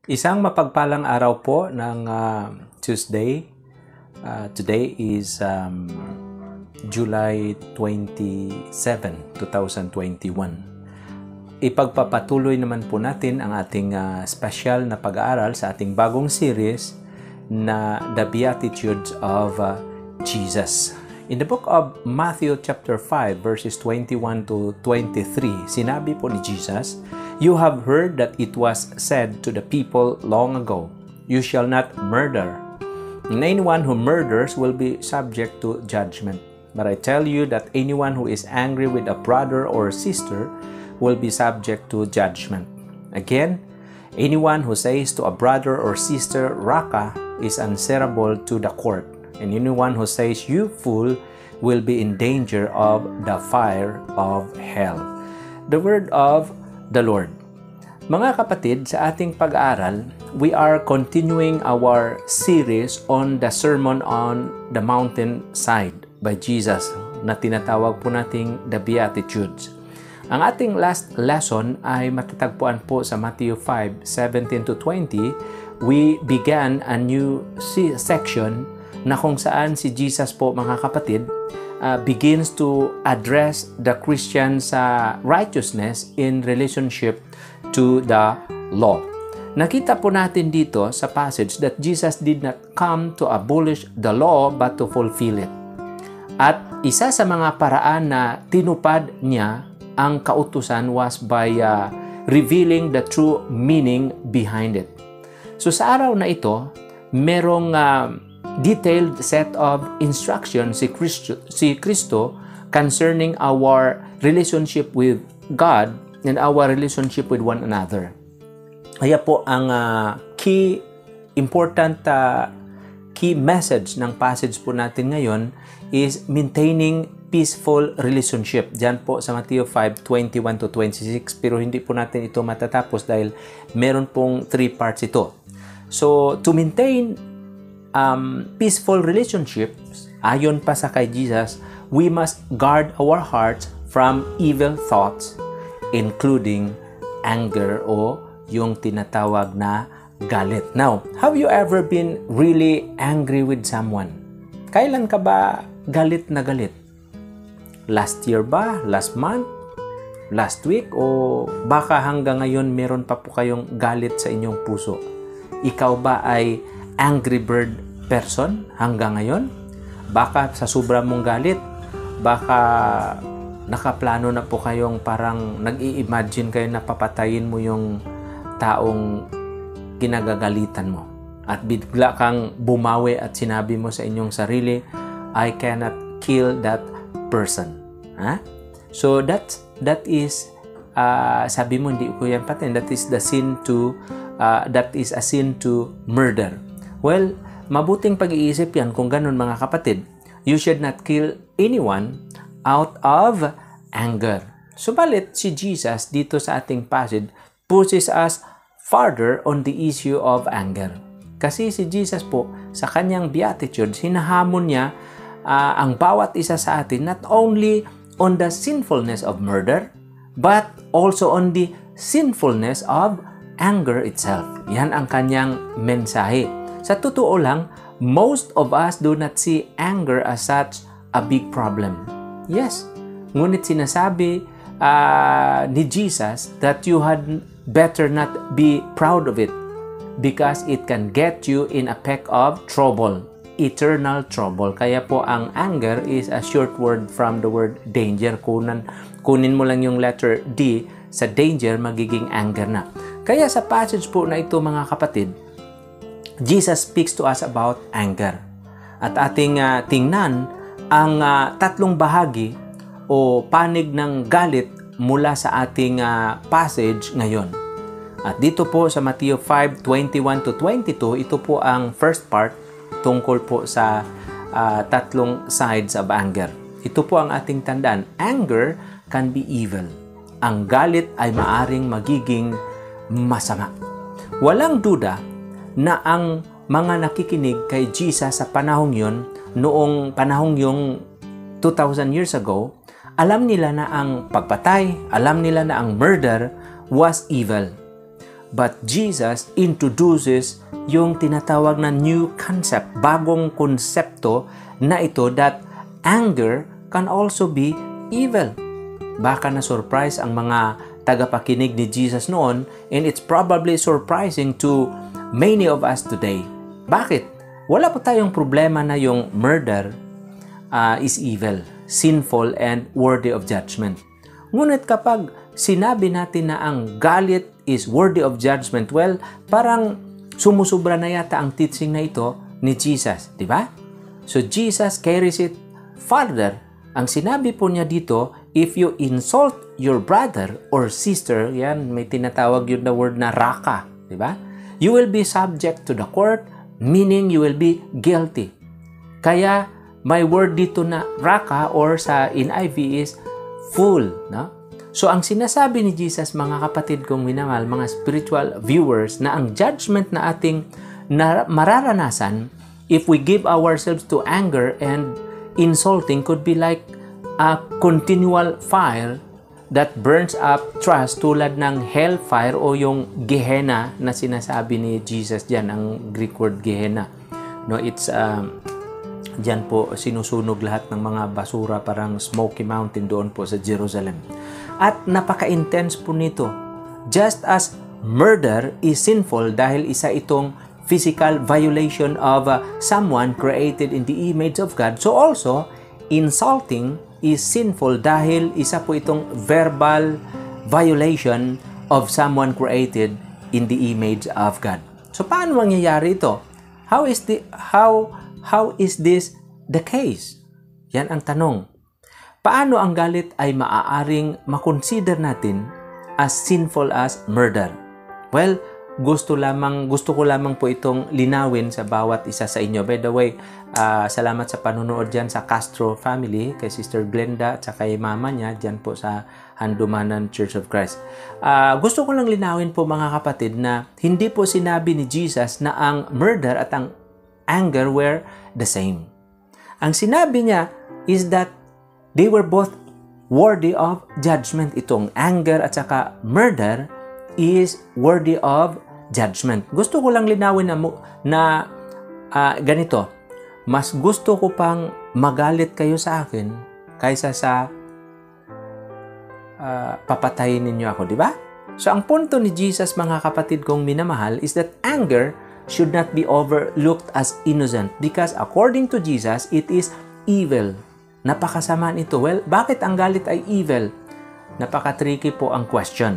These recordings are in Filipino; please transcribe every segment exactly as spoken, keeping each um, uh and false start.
Isang mapagpalang araw po ng uh, Tuesday. Uh, today is um, July twenty-seventh, twenty twenty-one. Ipagpapatuloy naman po natin ang ating uh, special na pag-aaral sa ating bagong series na The Beatitudes of uh, Jesus. In the book of Matthew chapter five verses twenty-one to twenty-three, sinabi po ni Jesus, "You have heard that it was said to the people long ago, you shall not murder. And anyone who murders will be subject to judgment. But I tell you that anyone who is angry with a brother or sister will be subject to judgment. Again, anyone who says to a brother or sister, 'Raka,' is answerable to the court. And anyone who says, 'You fool,' will be in danger of the fire of hell." The word of the Lord. Mga kapatid, sa ating pag-aaral, we are continuing our series on the Sermon on the Mountainside by Jesus na tinatawag po nating The Beatitudes. Ang ating last lesson ay matatagpuan po sa Matthew five, seventeen to twenty. We began a new section na kung saan si Jesus po, mga kapatid, uh, begins to address the Christian's uh, righteousness in relationship to the law. Nakita po natin dito sa passage that Jesus did not come to abolish the law but to fulfill it. At isa sa mga paraan na tinupad niya ang kautusan was by uh, revealing the true meaning behind it. So sa araw na ito, merong uh, detailed set of instructions si Kristo, si Kristo concerning our relationship with God and our relationship with one another. Kaya po ang uh, key important uh, key message ng passage po natin ngayon is maintaining peaceful relationship. Diyan po sa Matthew five, twenty-one to twenty-six, pero hindi po natin ito matatapos dahil meron pong three parts ito. So to maintain um, peaceful relationships, ayon pa sa kay Jesus, we must guard our hearts from evil thoughts, including anger o yung tinatawag na galit. Now, have you ever been really angry with someone? Kailan ka ba galit na galit? Last year ba? Last month? Last week? O baka hanggang ngayon meron pa po kayong galit sa inyong puso? Ikaw ba ay angry bird person hanggang ngayon? Baka sa sobra mong galit, baka nakaplano na po kayong parang nag-i-imagine kayo na papatayin mo yung taong kinagagalitan mo. At bigla kang bumawi at sinabi mo sa inyong sarili, "I cannot kill that person." Ha? So that that is uh, sabi mo hindi ko yan patayin. That is the sin to uh, that is a sin to murder. Well, mabuting pag-iisip yan kung ganun, mga kapatid. You should not kill anyone out of anger. Subalit si Jesus dito sa ating passage pushes us farther on the issue of anger. Kasi si Jesus po sa kanyang Beatitudes, hinahamon niya uh, ang bawat isa sa atin not only on the sinfulness of murder but also on the sinfulness of anger itself. Yan ang kanyang mensahe. Sa totoo lang, most of us do not see anger as such a big problem. Yes, ngunit sinasabi uh, ni Jesus that you had better not be proud of it because it can get you in a peck of trouble, eternal trouble. Kaya po ang anger is a short word from the word danger. Kunan, kunin mo lang yung letter D sa danger, magiging anger na. Kaya sa passage po na ito, mga kapatid, Jesus speaks to us about anger. At ating uh, tingnan ang uh, tatlong bahagi o panig ng galit mula sa ating uh, passage ngayon. At dito po sa Matthew five, twenty-one to twenty-two, ito po ang first part tungkol po sa uh, tatlong sides of anger. Ito po ang ating tandaan. Anger can be evil. Ang galit ay maaring magiging masama. Walang duda na ang mga nakikinig kay Jesus sa panahong yon, noong panahong yung two thousand years ago, alam nila na ang pagpatay, alam nila na ang murder was evil. But Jesus introduces yung tinatawag na new concept, bagong konsepto na ito that anger can also be evil. Baka na-surprise ang mga tagapakinig ni Jesus noon, and it's probably surprising to many of us today. Bakit? Wala po tayong problema na yung murder uh, is evil, sinful, and worthy of judgment. Ngunit kapag sinabi natin na ang galit is worthy of judgment, well, parang sumusubra na yata ang teaching na ito ni Jesus, di ba? So Jesus carries it further. Ang sinabi po niya dito, if you insult your brother or sister, yan, may tinatawag yun na word na raka, di ba? You will be subject to the court, meaning you will be guilty. Kaya may word dito na raka or sa in I V is fool, no? So ang sinasabi ni Jesus, mga kapatid kong minamahal, mga spiritual viewers, na ang judgment na ating na mararanasan if we give ourselves to anger and insulting could be like a continual fire that burns up trust, tulad ng hellfire o yung Gehenna na sinasabi ni Jesus diyan, ang Greek word Gehenna. No, it's um, diyan po sinusunog lahat ng mga basura, parang smoky mountain doon po sa Jerusalem. At napaka-intense po nito. Just as murder is sinful dahil isa itong physical violation of uh, someone created in the image of God, so also insulting is sinful dahil isa po itong verbal violation of someone created in the image of God. So paano mangyayari ito? How is the how how is this the case? Yan ang tanong. Paano ang galit ay maaaring makonsider natin as sinful as murder? Well, gusto lamang gusto ko lamang po itong linawin sa bawat isa sa inyo. By the way, uh, salamat sa panonood dyan sa Castro family, kay Sister Glenda at kay mama niya dyan po sa Handumanan Church of Christ. Uh, gusto ko lang linawin po mga kapatid na hindi po sinabi ni Jesus na ang murder at ang anger were the same. Ang sinabi niya is that they were both worthy of judgment. Itong anger at saka murder is worthy of judgment. Gusto ko lang linawin na, na uh, ganito. Mas gusto ko pang magalit kayo sa akin kaysa sa uh, papatayin ninyo ako, di ba? So ang punto ni Jesus, mga kapatid kong minamahal, is that anger should not be overlooked as innocent because according to Jesus, it is evil. Napakasama nito. Well, bakit ang galit ay evil? Napaka-tricky po ang question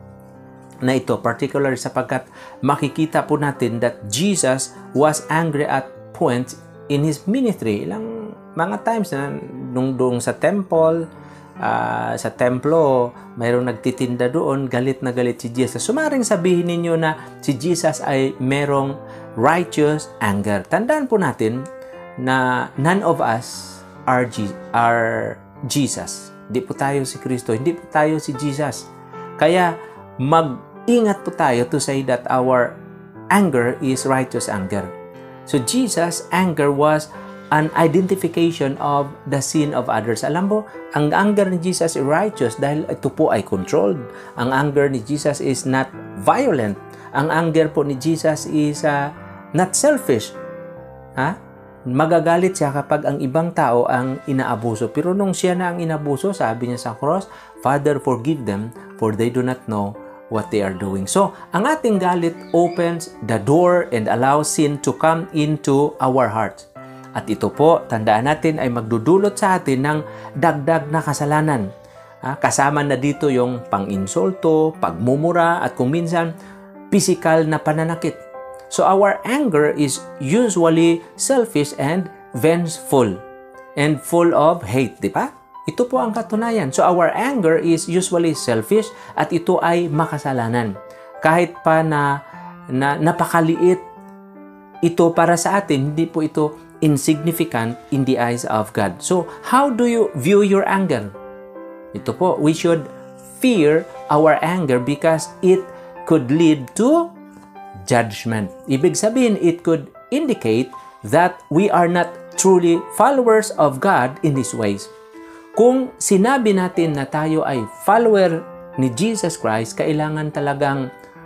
na ito, particularly sapagkat makikita po natin that Jesus was angry at points in His ministry. Ilang mga times na nung doon sa temple, uh, sa templo, mayroong nagtitinda doon, galit na galit si Jesus. Sumaring sabihin ninyo na si Jesus ay merong righteous anger. Tandaan po natin na none of us are, G- are Jesus. Hindi po tayo si Kristo, hindi po tayo si Jesus. Kaya mag-ingat po tayo to say that our anger is righteous anger. So Jesus' anger was an identification of the sin of others. Alam mo, ang anger ni Jesus is righteous dahil ito po ay controlled. Ang anger ni Jesus is not violent. Ang anger po ni Jesus is uh, not selfish. Ha? Magagalit siya kapag ang ibang tao ang inaabuso. Pero nung siya na ang inabuso, sabi niya sa cross, Father, forgive them, for they do not know what they are doing. So, ang ating galit opens the door and allows sin to come into our hearts. At ito po, tandaan natin, ay magdudulot sa atin ng dagdag na kasalanan. Ah, kasama na dito yung pang-insulto, pagmumura, at kung minsan, physical na pananakit. So our anger is usually selfish and vengeful and full of hate, di ba? Ito po ang katunayan. So our anger is usually selfish at ito ay makasalanan. Kahit pa na, na napakaliit ito para sa atin, hindi po ito insignificant in the eyes of God. So how do you view your anger? Ito po, we should fear our anger because it could lead to judgment. Ibig sabihin, it could indicate that we are not truly followers of God in His ways. Kung sinabi natin na tayo ay follower ni Jesus Christ, kailangan talagang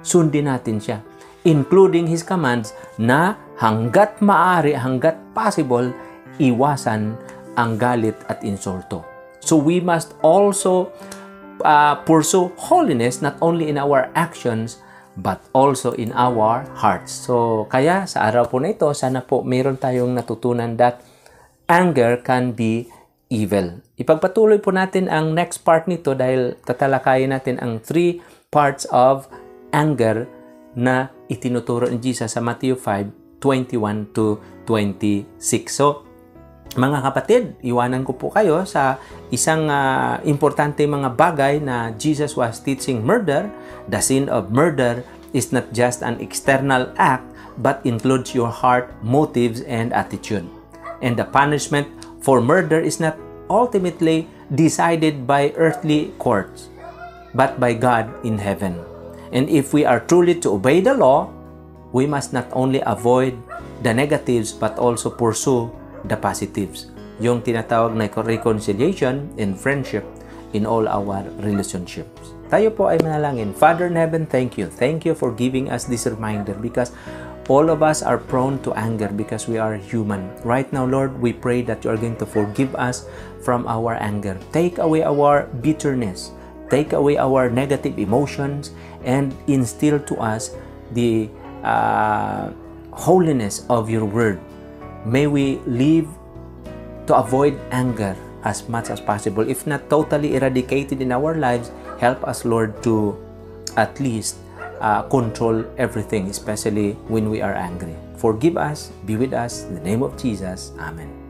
sundin natin siya, including His commands na hanggat maaari, hanggat possible, iwasan ang galit at insulto. So we must also uh, pursue holiness not only in our actions but also in our hearts. So kaya sa araw po na ito, sana po meron tayong natutunan that anger can be evil. Ipagpatuloy po natin ang next part nito dahil tatalakayin natin ang three parts of anger na itinuturo ni Jesus sa Matthew five, twenty-one to twenty-six. So, mga kapatid, iwanan ko po kayo sa isang uh, importante mga bagay na Jesus was teaching murder. The sin of murder is not just an external act but includes your heart, motives, and attitude. And the punishment for murder is not ultimately decided by earthly courts but by God in heaven. And if we are truly to obey the law, we must not only avoid the negatives but also pursue the positives. Yung tinatawag na reconciliation and friendship in all our relationships. Tayo po ay manalangin. Father in heaven, thank you. Thank you for giving us this reminder because all of us are prone to anger because we are human. Right now, Lord, we pray that you are going to forgive us from our anger. Take away our bitterness. Take away our negative emotions and instill to us the uh, holiness of your word. May we live to avoid anger as much as possible. If not totally eradicated in our lives, help us, Lord, to at least uh, control everything, especially when we are angry. Forgive us, be with us. In the name of Jesus, Amen.